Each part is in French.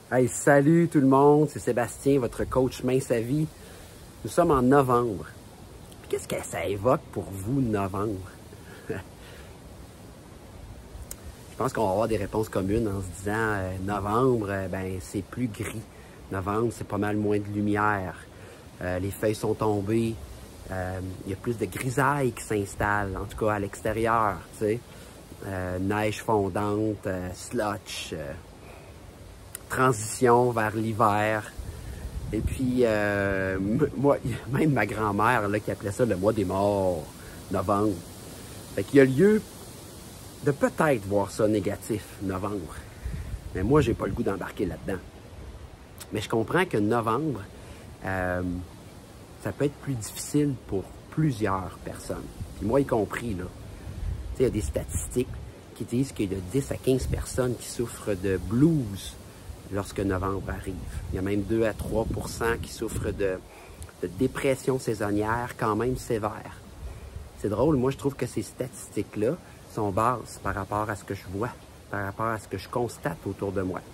Hey, salut tout le monde, c'est Sébastien, votre coach Mince à Vie. Nous sommes en novembre. Qu'est-ce que ça évoque pour vous, novembre? Je pense qu'on va avoir des réponses communes en se disant novembre, ben c'est plus gris. Novembre, c'est pas mal moins de lumière. Les feuilles sont tombées. Il y a plus de grisaille qui s'installe, en tout cas à l'extérieur, tu sais. Neige fondante, slotch, transition vers l'hiver. Et puis, moi, même ma grand-mère là, qui appelait ça le mois des morts, novembre. Fait qu'il y a lieu de peut-être voir ça négatif, novembre. Mais moi, j'ai pas le goût d'embarquer là-dedans. Mais je comprends que novembre, ça peut être plus difficile pour plusieurs personnes. Puis moi y compris, là. Tu sais, il y a des statistiques qui disent qu'il y a 10 à 15 personnes qui souffrent de blues lorsque novembre arrive. Il y a même 2 à 3% qui souffrent de dépression saisonnière quand même sévère. C'est drôle, moi je trouve que ces statistiques-là sont basses par rapport à ce que je vois, par rapport à ce que je constate autour de moi.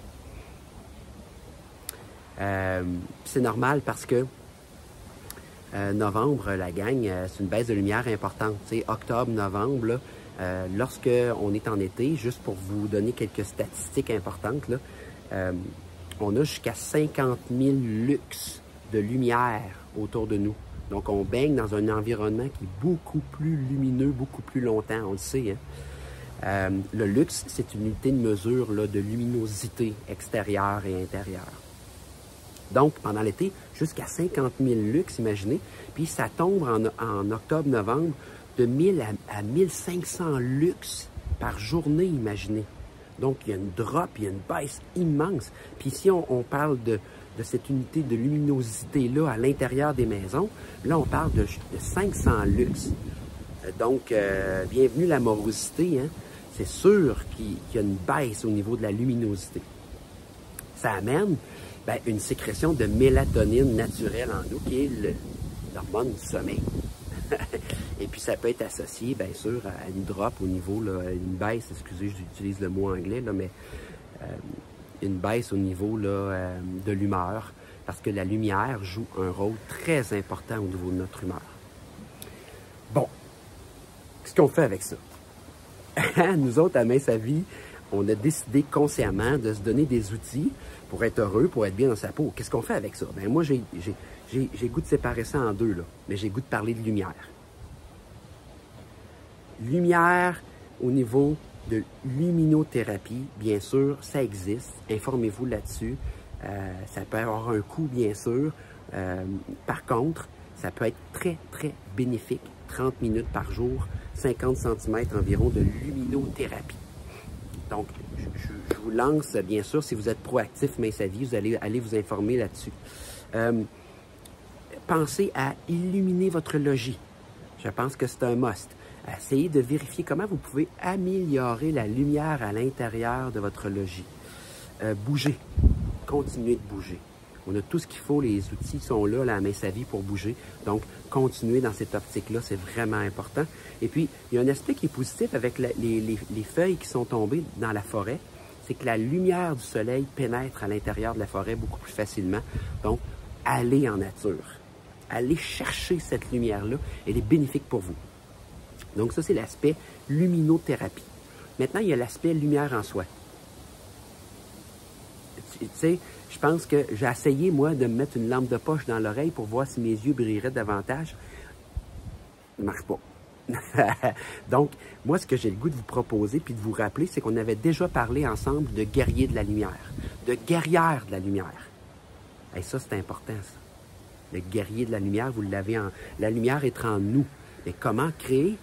C'est normal parce que novembre, la gang, c'est une baisse de lumière importante. Tu sais, octobre, novembre, là, lorsque on est en été, juste pour vous donner quelques statistiques importantes, là, on a jusqu'à 50 000 lux de lumière autour de nous. Donc, on baigne dans un environnement qui est beaucoup plus lumineux, beaucoup plus longtemps, on le sait. Hein? Le lux, c'est une unité de mesure là, de luminosité extérieure et intérieure. Donc, pendant l'été, jusqu'à 50 000 lux, imaginez. Puis, ça tombe en octobre-novembre de 1000 à 1500 lux par journée, imaginez. Donc, il y a une drop, il y a une baisse immense. Puis ici, on parle de cette unité de luminosité-là à l'intérieur des maisons. Là, on parle de 500 lux. Donc, bienvenue la morosité. Hein? C'est sûr qu'il y a une baisse au niveau de la luminosité. Ça amène une sécrétion de mélatonine naturelle en nous, qui est l'hormone du sommeil. Et puis, ça peut être associé, bien sûr, à une drop au niveau, là, une baisse, excusez, j'utilise le mot anglais, là, mais une baisse au niveau là, de l'humeur, parce que la lumière joue un rôle très important au niveau de notre humeur. Bon, qu'est-ce qu'on fait avec ça? Nous autres, à Mince à Vie, on a décidé consciemment de se donner des outils pour être heureux, pour être bien dans sa peau. Qu'est-ce qu'on fait avec ça? Ben moi, j'ai goût de séparer ça en deux, là, mais j'ai goût de parler de lumière. Lumière au niveau de luminothérapie, bien sûr, ça existe. Informez-vous là-dessus. Ça peut avoir un coût, bien sûr. Par contre, ça peut être très, très bénéfique. 30 minutes par jour, 50 cm environ de luminothérapie. Donc, je vous lance, bien sûr, si vous êtes proactif Mince à Vie, vous allez aller vous informer là-dessus. Pensez à illuminer votre logis. Je pense que c'est un must. Essayez de vérifier comment vous pouvez améliorer la lumière à l'intérieur de votre logis. Bougez. Continuez de bouger. On a tout ce qu'il faut, les outils sont là, à Mince à Vie pour bouger. Donc, continuez dans cette optique-là, c'est vraiment important. Et puis, il y a un aspect qui est positif avec les feuilles qui sont tombées dans la forêt, c'est que la lumière du soleil pénètre à l'intérieur de la forêt beaucoup plus facilement. Donc, allez en nature. Allez chercher cette lumière-là, elle est bénéfique pour vous. Donc, ça, c'est l'aspect luminothérapie. Maintenant, il y a l'aspect lumière en soi. Tu sais, je pense que j'ai essayé, moi, de me mettre une lampe de poche dans l'oreille pour voir si mes yeux brilleraient davantage. Ça ne marche pas. Donc, moi, ce que j'ai le goût de vous proposer puis de vous rappeler, c'est qu'on avait déjà parlé ensemble de guerrier de la lumière, de guerrière de la lumière. Et ça, c'est important, ça. Le guerrier de la lumière, vous l'avez en... La lumière est en nous. Mais comment créer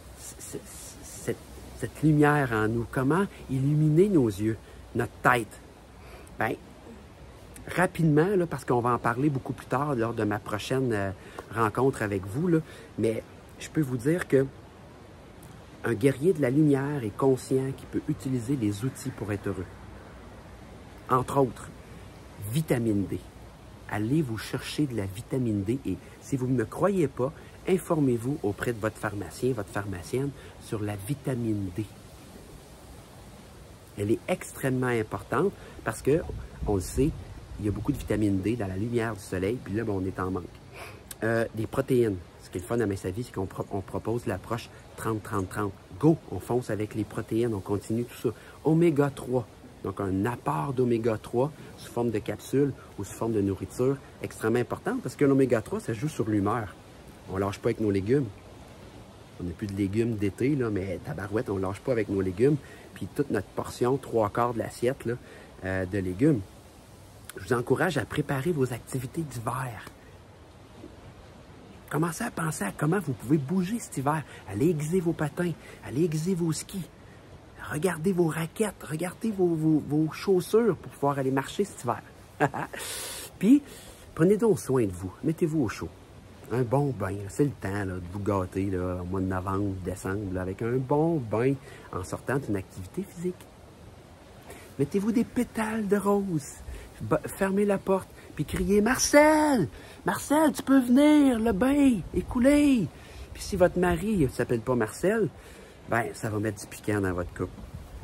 cette lumière en nous? Comment illuminer nos yeux, notre tête? Bien, rapidement, là, parce qu'on va en parler beaucoup plus tard lors de ma prochaine rencontre avec vous, là, mais je peux vous dire que un guerrier de la lumière est conscient qu'il peut utiliser les outils pour être heureux. Entre autres, vitamine D. Allez vous chercher de la vitamine D et si vous ne me croyez pas, informez-vous auprès de votre pharmacien, votre pharmacienne sur la vitamine D. Elle est extrêmement importante parce que, on le sait, il y a beaucoup de vitamine D dans la lumière du soleil, puis là, ben, on est en manque. Des protéines. Ce qui est le fun à Mince Vie, c'est qu'on propose l'approche 30-30-30. Go! On fonce avec les protéines, on continue tout ça. Oméga 3. Donc, un apport d'oméga 3 sous forme de capsule ou sous forme de nourriture extrêmement important parce que l'oméga 3, ça joue sur l'humeur. On ne lâche pas avec nos légumes. On n'a plus de légumes d'été, là, mais tabarouette, on ne lâche pas avec nos légumes. Puis toute notre portion, 3/4 de l'assiette de légumes. Je vous encourage à préparer vos activités d'hiver. Commencez à penser à comment vous pouvez bouger cet hiver. Allez aiguiser vos patins, allez aiguiser vos skis. Regardez vos raquettes, regardez vos chaussures pour pouvoir aller marcher cet hiver. Puis, prenez donc soin de vous. Mettez-vous au chaud. Un bon bain, c'est le temps là, de vous gâter là, au mois de novembre, décembre, là, avec un bon bain en sortant d'une activité physique. Mettez-vous des pétales de rose. Fermez la porte, puis criez « Marcel! Marcel, tu peux venir, le bain est coulé! » Puis si votre mari ne s'appelle pas Marcel, ben ça va mettre du piquant dans votre couple.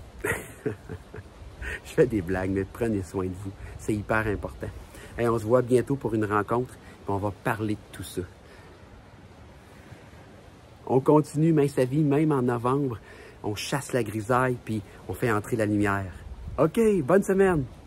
Je fais des blagues, mais prenez soin de vous. C'est hyper important. Et on se voit bientôt pour une rencontre, puis on va parler de tout ça. On continue Mince Vie, même en novembre. On chasse la grisaille, puis on fait entrer la lumière. OK, bonne semaine!